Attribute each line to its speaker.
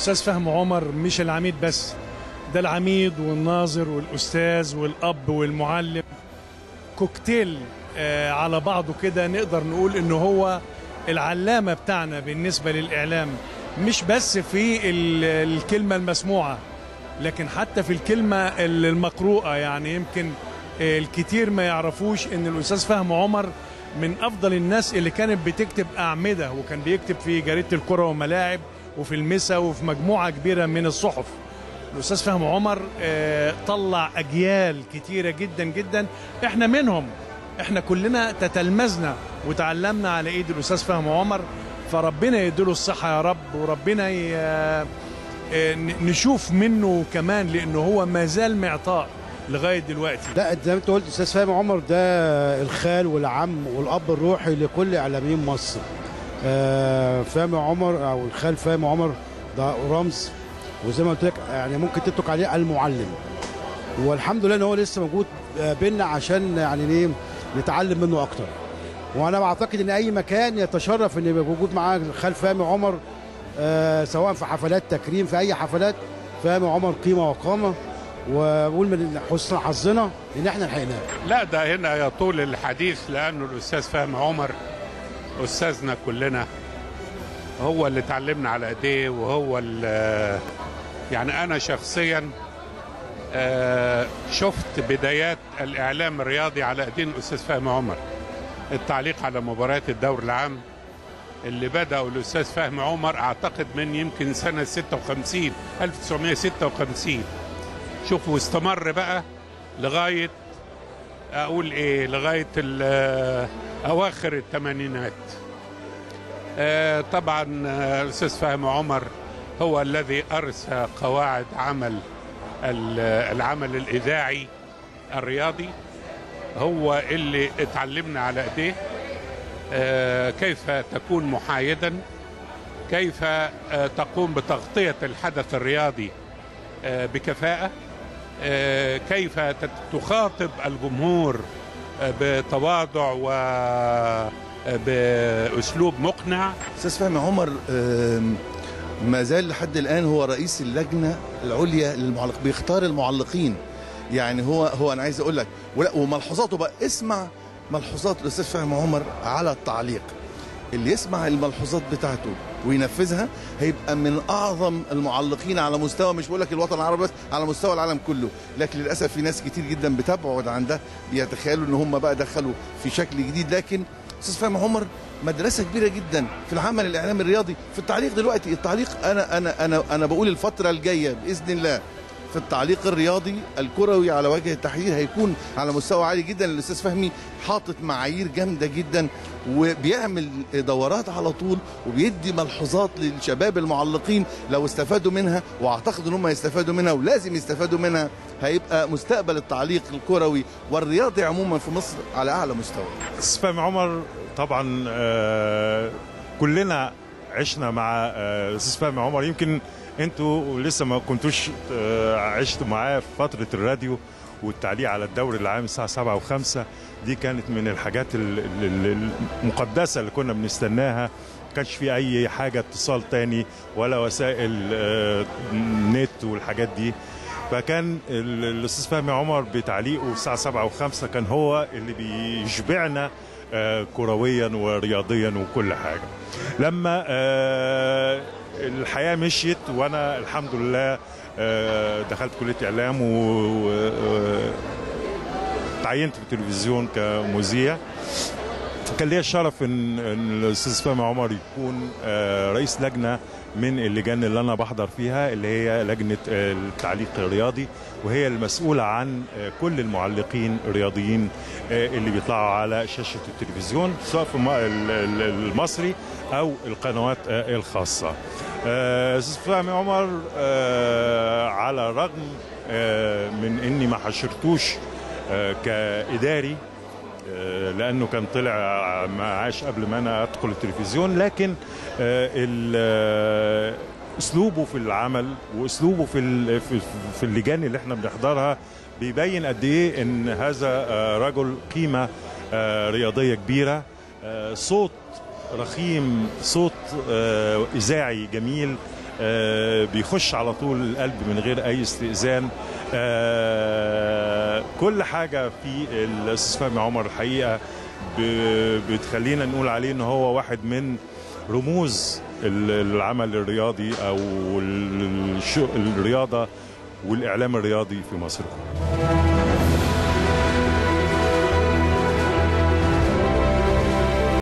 Speaker 1: الأستاذ فهمي عمر مش العميد بس، ده العميد والناظر والأستاذ والأب والمعلم، كوكتيل على بعضه كده. نقدر نقول إنه هو العلامة بتاعنا بالنسبة للإعلام، مش بس في الكلمة المسموعة لكن حتى في الكلمة المقروءة. يعني يمكن الكتير ما يعرفوش إن الأستاذ فهمي عمر من أفضل الناس اللي كانت بتكتب أعمدة، وكان بيكتب في جريدة الكرة وملاعب وفي المسا وفي مجموعة كبيرة من الصحف. الأستاذ فهمي عمر طلع أجيال كتيرة جدا جدا، إحنا منهم، إحنا كلنا تتلمذنا وتعلمنا على إيد الأستاذ فهمي عمر. فربنا يديله الصحة يا رب، وربنا نشوف منه كمان، لأنه هو ما زال معطاء لغاية دلوقتي.
Speaker 2: لا زي ما انت قلت، الأستاذ فهمي عمر ده الخال والعم والأب الروحي لكل إعلاميين مصر. فهمي عمر أو الخال فهمي عمر ده رمز، وزي ما قلت لك يعني ممكن تطلق عليه المعلم، والحمد لله ان هو لسه موجود بينا عشان يعني نتعلم منه اكتر. وانا بعتقد ان اي مكان يتشرف ان يبقى موجود معاه الخال فهمي عمر، سواء في حفلات تكريم، في اي حفلات، فهمي عمر قيمه وقامه، وبقول من حسن حظنا ان احنا لحقناه.
Speaker 3: لا ده هنا يطول الحديث، لانه الاستاذ فهمي عمر استاذنا كلنا، هو اللي اتعلمنا على ايديه، وهو اللي يعني انا شخصيا شفت بدايات الاعلام الرياضي على ايدين الاستاذ فهمي عمر. التعليق على مباريات الدوري العام اللي بدأوا الاستاذ فهمي عمر اعتقد من يمكن سنه 56 1956. شوفوا استمر بقى لغايه اقول ايه، لغايه اواخر الثمانينات. طبعا الاستاذ فهمي عمر هو الذي ارسى قواعد العمل الاذاعي الرياضي، هو اللي اتعلمنا على ايديه كيف تكون محايدا، كيف تقوم بتغطيه الحدث الرياضي بكفاءه، كيف تخاطب الجمهور بتواضع وبأسلوب مقنع.
Speaker 4: أستاذ فهمي عمر ما زال لحد الآن هو رئيس اللجنة العليا للمعلق، بيختار المعلقين. يعني هو أنا عايز أقول لك، وملحوظاته بقى، اسمع ملحوظات الأستاذ فهمي عمر على التعليق. اللي يسمع الملحوظات بتاعته وينفذها هيبقى من اعظم المعلقين على مستوى، مش بقول لك الوطن العربي بس، على مستوى العالم كله. لكن للاسف في ناس كتير جدا بتبعد عن ده، بيتخيلوا ان هم بقى دخلوا في شكل جديد. لكن استاذ فهمي عمر مدرسه كبيره جدا في العمل الاعلامي الرياضي، في التعليق. دلوقتي التعليق انا بقول الفتره الجايه باذن الله في التعليق الرياضي الكروي على وجه التحديد هيكون على مستوى عالي جدا. الاستاذ فهمي حاطط معايير جامده جدا، وبيعمل دورات على طول، وبيدي ملحوظات للشباب المعلقين لو استفادوا منها، واعتقد ان هم يستفادوا منها ولازم يستفادوا منها. هيبقى مستقبل التعليق الكروي والرياضي عموما في مصر على اعلى مستوى.
Speaker 5: الاستاذ فهمي عمر طبعا كلنا عشنا مع الاستاذ فهمي عمر. يمكن انتوا لسه ما كنتوش عشتوا معاه في فتره الراديو والتعليق على الدوري العام الساعه 7 و5. دي كانت من الحاجات المقدسه اللي كنا بنستناها. ما كانش في اي حاجه اتصال تاني ولا وسائل نت والحاجات دي. فكان الاستاذ فهمي عمر بتعليقه الساعه 7 و5 كان هو اللي بيشبعنا كرويا ورياضيا وكل حاجه. لما الحياه مشيت وانا الحمد لله دخلت كليه اعلام وتعينت في التلفزيون كمذيع، كان ليا الشرف ان الاستاذ فهمي عمر يكون رئيس لجنه من اللجان اللي انا بحضر فيها، اللي هي لجنه التعليق الرياضي، وهي المسؤوله عن كل المعلقين الرياضيين اللي بيطلعوا على شاشه التلفزيون سواء في المصري او القنوات الخاصه. استاذ فهمي عمر على الرغم من اني ما حشرتوش كاداري لانه كان طلع معاش قبل ما انا ادخل التلفزيون، لكن اسلوبه في العمل واسلوبه في اللجان اللي احنا بنحضرها بيبين قد ايه ان هذا رجل قيمه رياضيه كبيره، صوت رخيم، صوت اذاعي جميل، بيخش على طول القلب من غير اي استئذان. كل حاجه في الاستاذ فهمي عمر الحقيقه بتخلينا نقول عليه ان هو واحد من رموز العمل الرياضي او الرياضه والاعلام الرياضي في مصر.